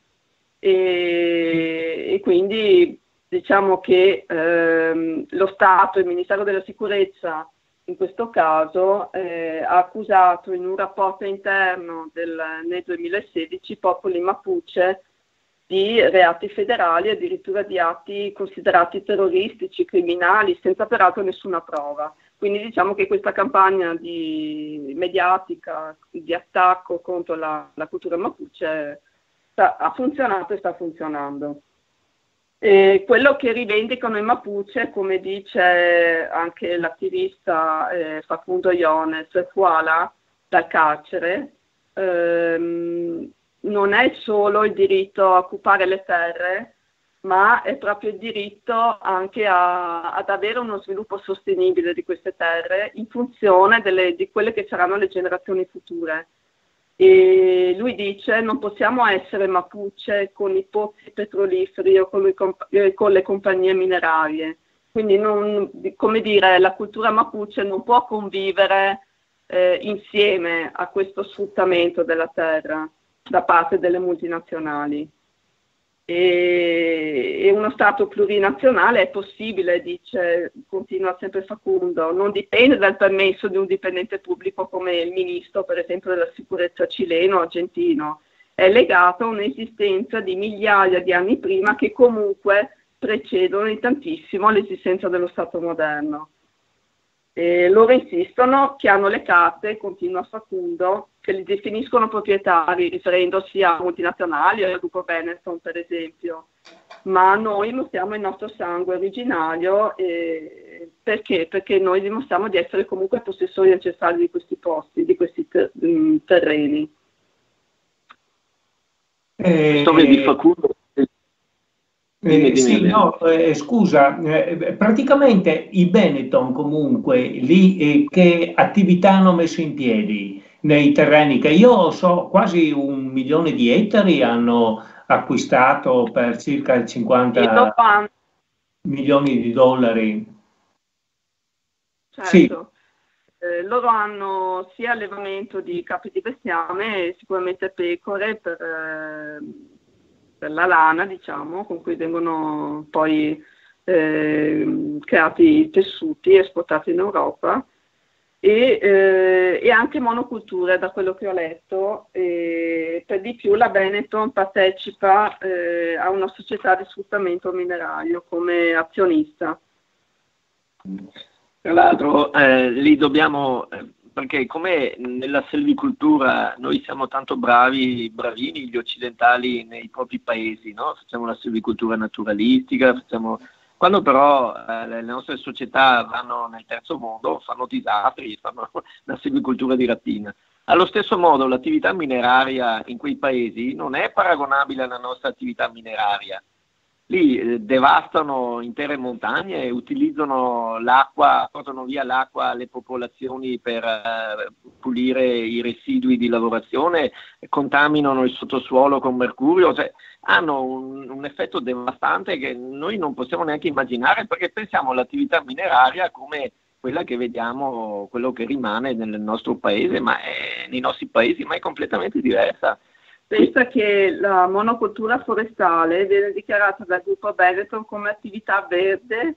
e, e quindi diciamo che ehm, lo Stato, il Ministero della Sicurezza in questo caso eh, ha accusato in un rapporto interno del, nel duemilasedici i popoli Mapuche di reati federali, addirittura di atti considerati terroristici, criminali, senza peraltro nessuna prova. Quindi diciamo che questa campagna di mediatica, di attacco contro la, la cultura mapuche sta, ha funzionato e sta funzionando. E quello che rivendicano i Mapuche, come dice anche l'attivista eh, Facundo Iones, Fuala, dal carcere, ehm, non è solo il diritto a occupare le terre, ma è proprio il diritto anche a, ad avere uno sviluppo sostenibile di queste terre in funzione delle, di quelle che saranno le generazioni future. E lui dice: non possiamo essere Mapuche con i pozzi petroliferi o con, i, con le compagnie minerarie. Quindi, non, come dire, la cultura Mapuche non può convivere eh, insieme a questo sfruttamento della terra da parte delle multinazionali. E, e uno Stato plurinazionale è possibile, dice, continua sempre Facundo, non dipende dal permesso di un dipendente pubblico come il ministro, per esempio, della sicurezza cileno o argentino, è legato a un'esistenza di migliaia di anni prima che comunque precedono di tantissimo l'esistenza dello Stato moderno. E loro insistono che hanno le carte, continua Facundo, che li definiscono proprietari, riferendosi a multinazionali o al gruppo Benetton, per esempio. Ma noi mostriamo il nostro sangue originario. E perché? Perché noi dimostriamo di essere comunque possessori ancestrali di questi posti, di questi ter- terreni. Eh, Storia di Facundo. Eh, sì, no, eh, scusa, eh, praticamente i Benetton comunque lì eh, che attività hanno messo in piedi nei terreni che io so quasi un milione di ettari hanno acquistato per circa cinquanta milioni di dollari. Certo. Sì. Eh, loro hanno sia allevamento di capi di bestiame e sicuramente pecore per... Eh, per la lana, diciamo, con cui vengono poi eh, creati i tessuti esportati in Europa, e, eh, e anche monoculture, da quello che ho letto. E per di più la Benetton partecipa eh, a una società di sfruttamento minerario come azionista. Tra l'altro eh, lì dobbiamo... Eh, perché come nella selvicoltura noi siamo tanto bravi, bravini gli occidentali nei propri paesi, no? Facciamo la selvicoltura naturalistica, facciamo... quando però eh, le nostre società vanno nel terzo mondo fanno disastri, fanno la selvicoltura di rapina. Allo stesso modo l'attività mineraria in quei paesi non è paragonabile alla nostra attività mineraria. Lì eh, devastano intere montagne, utilizzano l'acqua, portano via l'acqua alle popolazioni per eh, pulire i residui di lavorazione, contaminano il sottosuolo con mercurio, cioè hanno un, un effetto devastante che noi non possiamo neanche immaginare, perché pensiamo all'attività mineraria come quella che vediamo, quello che rimane nel nostro paese, ma è, nei nostri paesi, ma è completamente diversa. Pensa che la monocultura forestale viene dichiarata dal gruppo Benetton come attività verde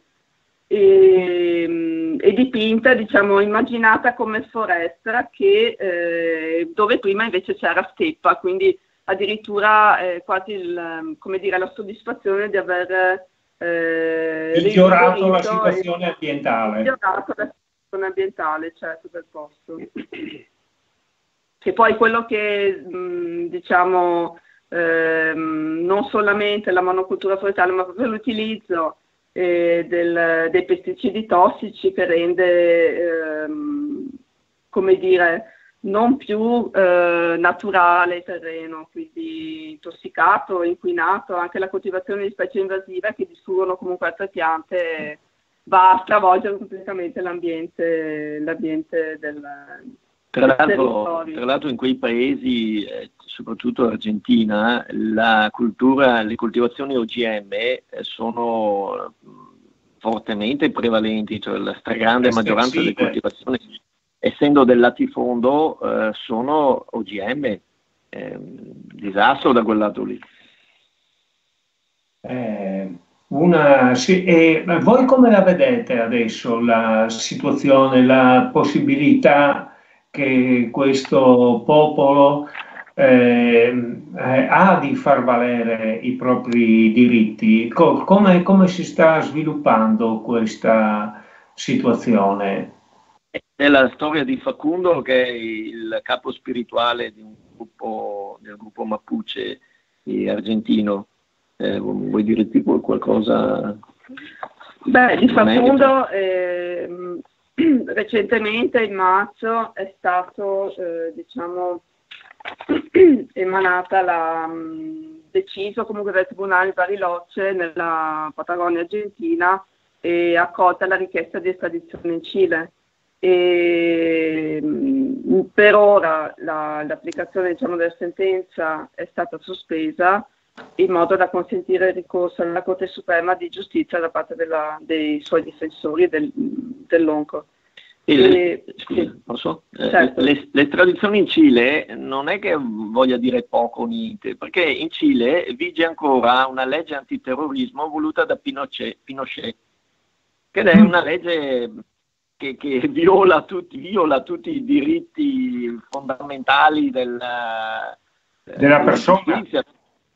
e, e dipinta, diciamo, immaginata come foresta che, eh, dove prima invece c'era steppa, quindi addirittura eh, quasi il, come dire, la soddisfazione di aver eh, migliorato la situazione ambientale. Migliorato la situazione ambientale, certo, del posto. Che poi quello che mh, diciamo ehm, non solamente la monocultura forestale, ma proprio l'utilizzo eh, del, dei pesticidi tossici che rende ehm, come dire non più eh, naturale il terreno, quindi intossicato, inquinato, anche la coltivazione di specie invasive che distruggono comunque altre piante va a stravolgere completamente l'ambiente, l'ambiente del Tra l'altro, tra l'altro in quei paesi, eh, soprattutto Argentina, la cultura, le coltivazioni O G M eh, sono fortemente prevalenti, cioè la stragrande maggioranza delle coltivazioni, essendo del latifondo, eh, sono O G M. Eh, disastro da quel lato lì. Eh, una, sì, e voi come la vedete adesso la situazione, la possibilità che questo popolo eh, eh, ha di far valere i propri diritti? Co- come, come si sta sviluppando questa situazione? È la storia di Facundo, che è il capo spirituale di un gruppo, del gruppo Mapuche argentino. Eh, vuoi dire tipo qualcosa? Beh, di Facundo eh, recentemente in marzo è stato eh, diciamo emanata la mh, deciso comunque dal Tribunale di Bariloche nella Patagonia argentina e accolta la richiesta di estradizione in Cile. E, mh, per ora la, l'applicazione diciamo, della sentenza è stata sospesa in modo da consentire il ricorso alla Corte Suprema di Giustizia da parte della, dei suoi difensori del, dell'Onco. E le, scusa, sì. posso? Certo. Eh, le, le tradizioni in Cile non è che voglia dire poco o niente, perché in Cile vige ancora una legge antiterrorismo voluta da Pinochet, Pinochet che è una legge che, che viola, tutti, viola tutti i diritti fondamentali del, della persona. Giustizia.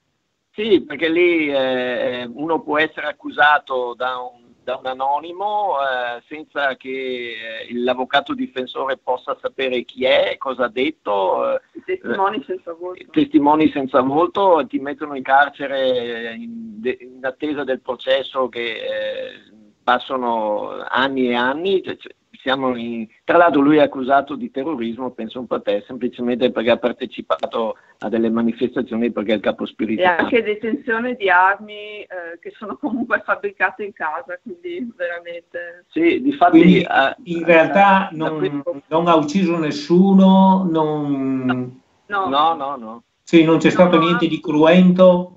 Sì, perché lì eh, uno può essere accusato da un, da un anonimo eh, senza che eh, l'avvocato difensore possa sapere chi è, cosa ha detto. Eh, testimoni senza volto. Testimoni senza volto, ti mettono in carcere in, in attesa del processo che eh, passano anni e anni. Cioè, siamo in... Tra l'altro lui è accusato di terrorismo, penso un po' a te, semplicemente perché ha partecipato a delle manifestazioni perché è il capo spirituale. E anche detenzione di armi eh, che sono comunque fabbricate in casa, quindi veramente... Sì, difatti... Quindi, eh, in realtà eh, non, questo... non ha ucciso nessuno, non... No, no, no. no. Sì, non c'è stato no, niente di cruento?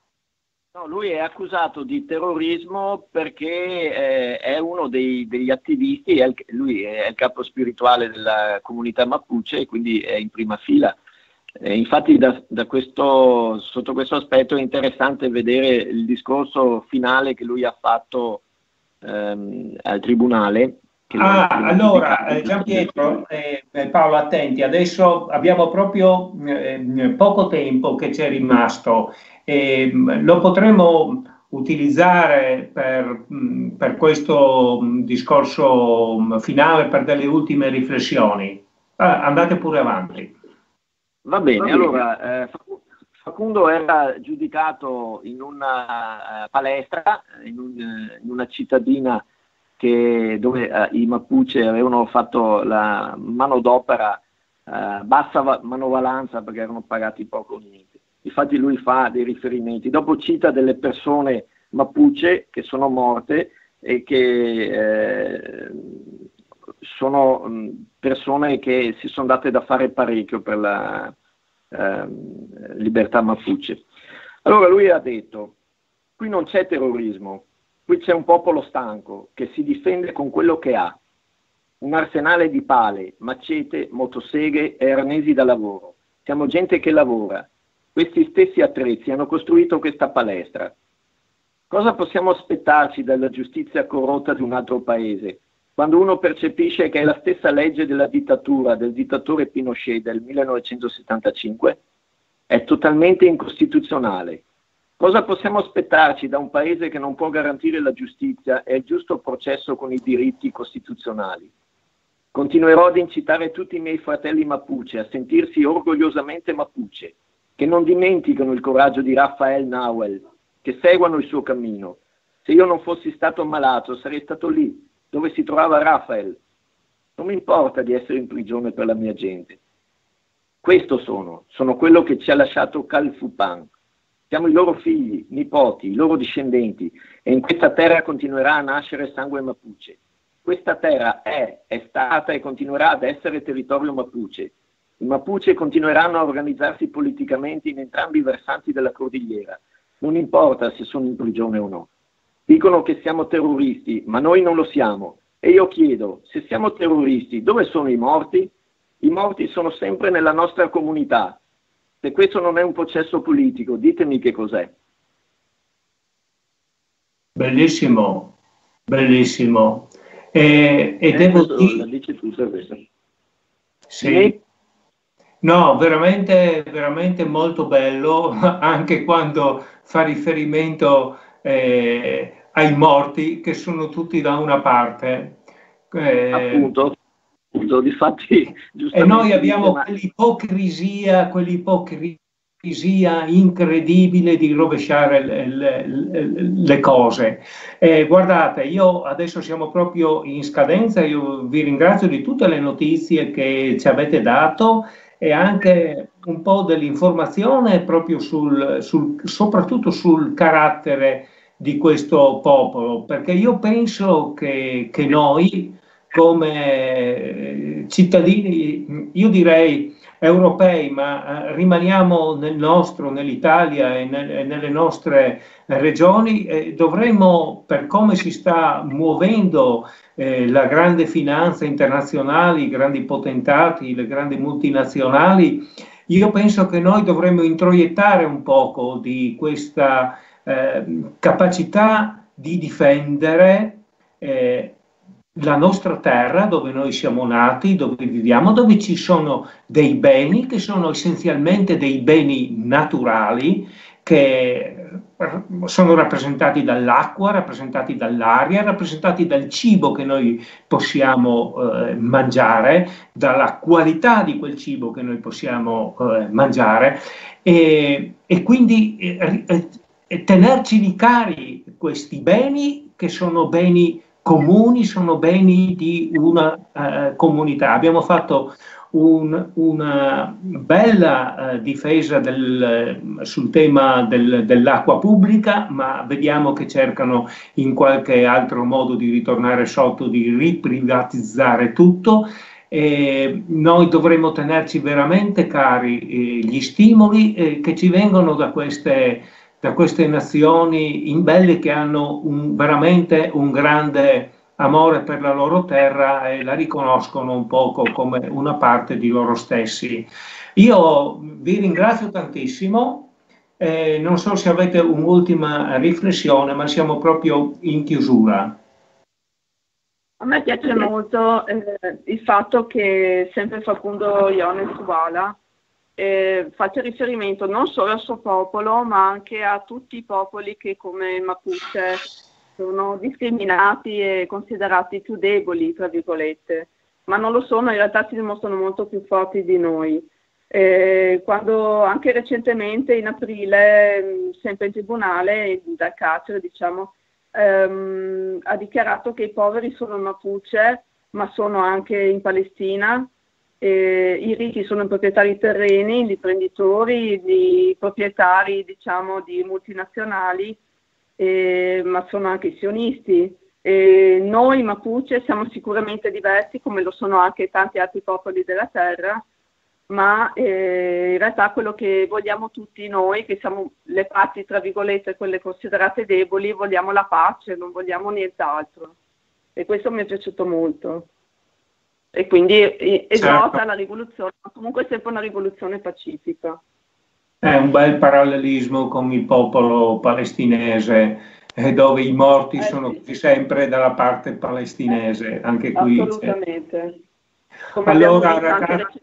No, lui è accusato di terrorismo perché eh, è uno dei, degli attivisti, è il, lui è il capo spirituale della comunità Mapuche e quindi è in prima fila. Eh, infatti da, da questo, sotto questo aspetto è interessante vedere il discorso finale che lui ha fatto ehm, al tribunale. Che Ah, lo, allora eh, Gianpietro e eh, Paolo, attenti, adesso abbiamo proprio eh, poco tempo che ci è rimasto. E lo potremmo utilizzare per, per questo discorso finale, per delle ultime riflessioni. Ah, andate pure avanti. Va bene, Va bene. allora eh, Facundo era giudicato in una uh, palestra, in, un, uh, in una cittadina che, dove uh, i Mapuche avevano fatto la manodopera uh, bassa manovalanza perché erano pagati poco o niente. Infatti lui fa dei riferimenti, dopo cita delle persone Mapuche che sono morte e che eh, sono mh, persone che si sono date da fare parecchio per la eh, libertà Mapuche. Allora lui ha detto, qui non c'è terrorismo, qui c'è un popolo stanco che si difende con quello che ha, un arsenale di pale, macete, motoseghe e arnesi da lavoro. Siamo gente che lavora. Questi stessi attrezzi hanno costruito questa palestra. Cosa possiamo aspettarci dalla giustizia corrotta di un altro paese, quando uno percepisce che è la stessa legge della dittatura del dittatore Pinochet del millenovecentosettantacinque? È totalmente incostituzionale. Cosa possiamo aspettarci da un paese che non può garantire la giustizia e il giusto processo con i diritti costituzionali? Continuerò ad incitare tutti i miei fratelli Mapuche a sentirsi orgogliosamente Mapuche, che non dimenticano il coraggio di Rafael Nahuel, che seguano il suo cammino. Se io non fossi stato malato, sarei stato lì, dove si trovava Rafael. Non mi importa di essere in prigione per la mia gente. Questo sono, sono quello che ci ha lasciato Calfupan. Siamo i loro figli, nipoti, i loro discendenti, e in questa terra continuerà a nascere sangue Mapuche. Questa terra è, è stata e continuerà ad essere territorio Mapuche. I Mapuche continueranno a organizzarsi politicamente in entrambi i versanti della cordigliera, non importa se sono in prigione o no. Dicono che siamo terroristi, ma noi non lo siamo. E io chiedo, se siamo terroristi, dove sono i morti? I morti sono sempre nella nostra comunità. Se questo non è un processo politico, ditemi che cos'è. Bellissimo, bellissimo. E, e eh, devo dire... La dice tutta questa. Sì. E... No, veramente, veramente molto bello, anche quando fa riferimento eh, ai morti che sono tutti da una parte. Eh, appunto, appunto, difatti, e noi abbiamo dice, quell'ipocrisia, quell'ipocrisia un'ipocrisia incredibile di rovesciare le, le, le cose. Eh, guardate, io adesso siamo proprio in scadenza, io vi ringrazio di tutte le notizie che ci avete dato e anche un po' dell'informazione proprio sul, sul, soprattutto sul carattere di questo popolo, perché io penso che, che noi come cittadini, io direi europei, ma rimaniamo nel nostro, nell'Italia e, nel, e nelle nostre regioni, eh, dovremmo, per come si sta muovendo eh, la grande finanza internazionale, i grandi potentati, le grandi multinazionali, io penso che noi dovremmo introiettare un poco di questa eh, capacità di difendere eh, la nostra terra, dove noi siamo nati, dove viviamo, dove ci sono dei beni che sono essenzialmente dei beni naturali, che sono rappresentati dall'acqua, rappresentati dall'aria, rappresentati dal cibo che noi possiamo eh, mangiare, dalla qualità di quel cibo che noi possiamo eh, mangiare, e, e quindi eh, eh, tenerci cari questi beni che sono beni comuni, sono beni di una uh, comunità. Abbiamo fatto un, una bella uh, difesa del, sul tema del, dell'acqua pubblica, ma vediamo che cercano in qualche altro modo di ritornare sotto, di riprivatizzare tutto. E noi dovremmo tenerci veramente cari eh, gli stimoli eh, che ci vengono da queste da queste nazioni imbelle che hanno un, veramente un grande amore per la loro terra e la riconoscono un poco come una parte di loro stessi. Io vi ringrazio tantissimo, eh, non so se avete un'ultima riflessione, ma siamo proprio in chiusura. A me piace molto eh, il fatto che sempre Facundo Iones Subala Eh, faccia riferimento non solo al suo popolo, ma anche a tutti i popoli che come il Mapuche sono discriminati e considerati più deboli, tra virgolette, ma non lo sono, in realtà si dimostrano molto più forti di noi. Eh, quando anche recentemente in aprile, sempre in tribunale, dal carcere diciamo, ehm, ha dichiarato che i poveri sono il Mapuche, ma sono anche in Palestina. Eh, i ricchi sono i proprietari di terreni, gli imprenditori, i proprietari diciamo di multinazionali, eh, ma sono anche i sionisti. Eh, noi Mapuche siamo sicuramente diversi, come lo sono anche tanti altri popoli della terra, ma eh, in realtà quello che vogliamo tutti noi, che siamo le parti tra virgolette, quelle considerate deboli, vogliamo la pace, non vogliamo nient'altro. E questo mi è piaciuto molto. E quindi esota certo. La rivoluzione, ma comunque è sempre una rivoluzione pacifica. È un bel parallelismo con il popolo palestinese, eh, dove i morti eh, sono sì. sempre dalla parte palestinese, anche qui. Assolutamente. Come allora, ragazzi...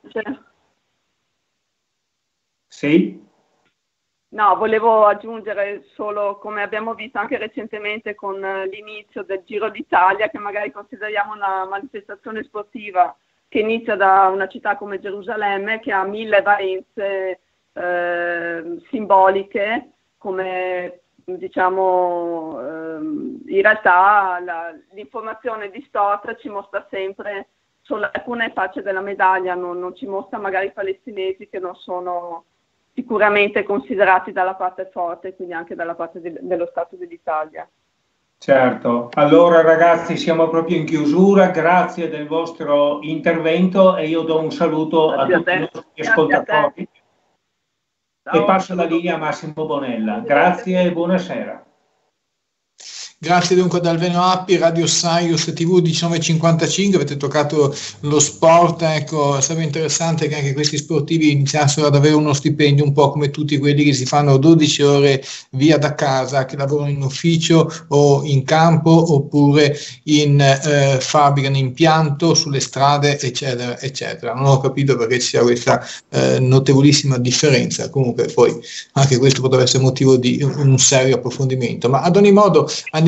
Sì? No, volevo aggiungere solo, come abbiamo visto anche recentemente con l'inizio del Giro d'Italia, che magari consideriamo una manifestazione sportiva che inizia da una città come Gerusalemme, che ha mille valenze eh, simboliche, come diciamo eh, in realtà la, l'informazione distorta ci mostra sempre solo alcune facce della medaglia, non, non ci mostra magari i palestinesi che non sono sicuramente considerati dalla parte forte, quindi anche dalla parte de- dello Stato dell'Italia. Certo, allora ragazzi siamo proprio in chiusura, grazie del vostro intervento e io do un saluto grazie a tutti a i nostri ascoltatori e passo la linea a Massimo Bonella. Grazie e buonasera. Grazie dunque ad Alveno Appi, Radio Saius tivù diciannove e cinquantacinque, avete toccato lo sport, ecco, sarebbe interessante che anche questi sportivi iniziassero ad avere uno stipendio un po' come tutti quelli che si fanno dodici ore via da casa, che lavorano in ufficio o in campo oppure in eh, fabbrica, in impianto, sulle strade, eccetera, eccetera. Non ho capito perché ci sia questa eh, notevolissima differenza, comunque poi anche questo potrebbe essere motivo di un serio approfondimento, ma ad ogni modo andiamo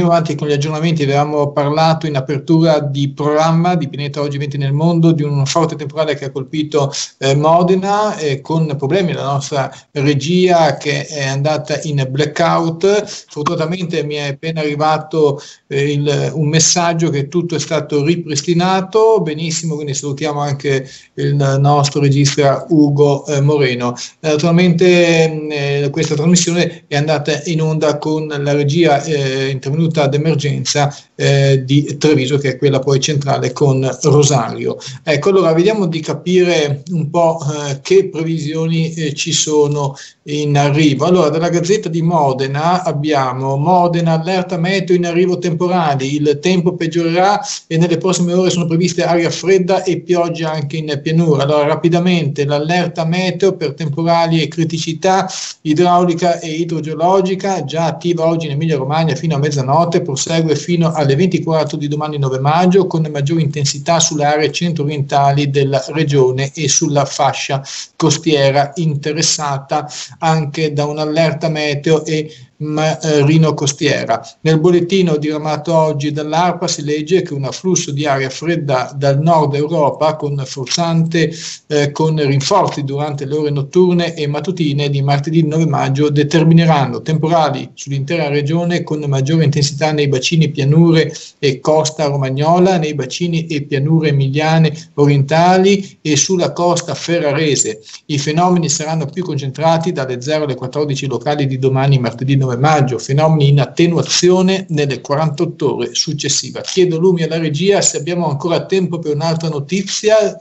andiamo avanti con gli aggiornamenti. Avevamo parlato in apertura di programma di Pianeta Oggi Eventi nel Mondo di un forte temporale che ha colpito eh, Modena, eh, con problemi la nostra regia che è andata in blackout. Fortunatamente mi è appena arrivato eh, il, un messaggio che tutto è stato ripristinato benissimo, quindi salutiamo anche il nostro regista Ugo eh, Moreno. Eh, naturalmente eh, questa trasmissione è andata in onda con la regia eh, intervenuta d'emergenza eh, di Treviso, che è quella poi centrale con Rosario. Ecco, allora vediamo di capire un po' eh, che previsioni eh, ci sono in arrivo. Allora, dalla Gazzetta di Modena abbiamo: Modena, allerta meteo in arrivo temporali, il tempo peggiorerà e nelle prossime ore sono previste aria fredda e pioggia anche in pianura. Allora, rapidamente l'allerta meteo per temporali e criticità idraulica e idrogeologica, già attiva oggi in Emilia Romagna fino a mezzanotte, prosegue fino alle ventiquattro di domani nove maggio, con maggiore intensità sulle aree centro-orientali della regione e sulla fascia costiera interessata anche da un'allerta meteo e marino costiera. Nel bollettino diramato oggi dall'ARPA si legge che un afflusso di aria fredda dal nord Europa con forzante eh, con rinforzi durante le ore notturne e mattutine di martedì nove maggio determineranno temporali sull'intera regione con maggiore intensità nei bacini pianure e costa romagnola, nei bacini e pianure emiliane orientali e sulla costa ferrarese. I fenomeni saranno più concentrati dalle zero alle quattordici locali di domani martedì nove maggio, fenomeni in attenuazione nelle quarantotto ore successive. Chiedo lumi alla regia se abbiamo ancora tempo per un'altra notizia.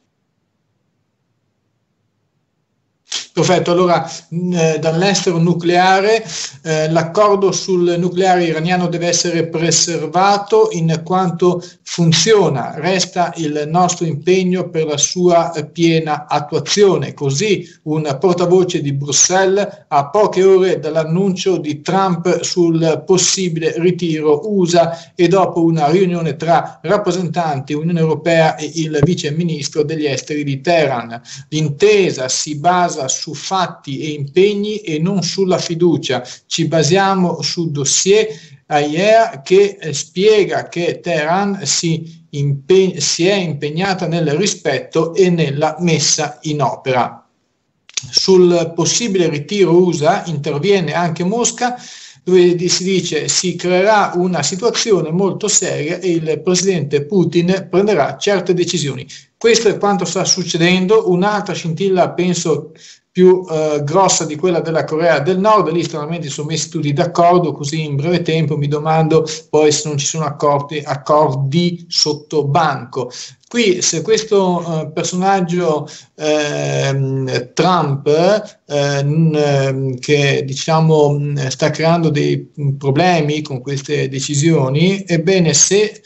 Perfetto, allora eh, dall'estero nucleare, eh, l'accordo sul nucleare iraniano deve essere preservato in quanto funziona, resta il nostro impegno per la sua eh, piena attuazione. Così un portavoce di Bruxelles a poche ore dall'annuncio di Trump sul possibile ritiro U S A e dopo una riunione tra rappresentanti Unione Europea e il vice ministro degli esteri di Teheran. L'intesa si basa su fatti e impegni e non sulla fiducia. Ci basiamo su dossier A I E A che eh, spiega che Teheran si, impe- si è impegnata nel rispetto e nella messa in opera. Sul possibile ritiro U S A interviene anche Mosca, dove si dice si creerà una situazione molto seria e il presidente Putin prenderà certe decisioni. Questo è quanto sta succedendo. Un'altra scintilla, penso più eh, grossa di quella della Corea del Nord, lì stranamente sono messi tutti d'accordo così in breve tempo, mi domando poi se non ci sono accordi, accordi sotto banco. Qui se questo eh, personaggio eh, Trump eh, n, che diciamo sta creando dei problemi con queste decisioni, ebbene se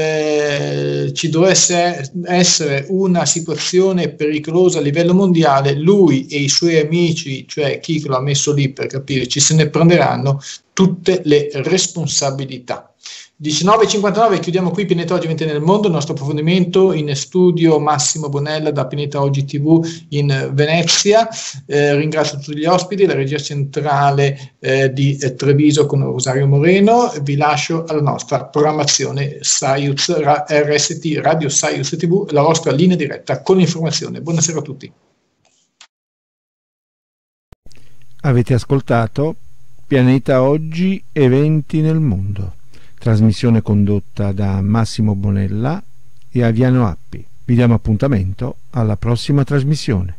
Eh, ci dovesse essere una situazione pericolosa a livello mondiale, lui e i suoi amici, cioè chi lo ha messo lì per capirci, se ne prenderanno tutte le responsabilità. diciannove e cinquantanove, chiudiamo qui Pianeta Oggi Eventi nel Mondo, il nostro approfondimento in studio Massimo Bonella da Pianeta Oggi tivù in Venezia. Eh, ringrazio tutti gli ospiti, la regia centrale eh, di eh, Treviso con Rosario Moreno. Vi lascio alla nostra programmazione Saiuz R S T, Radio Saiuz tivù, la vostra linea diretta con l'informazione. Buonasera a tutti. Avete ascoltato Pianeta Oggi Eventi nel Mondo, trasmissione condotta da Massimo Bonella e Aviano Appi. Vi diamo appuntamento alla prossima trasmissione.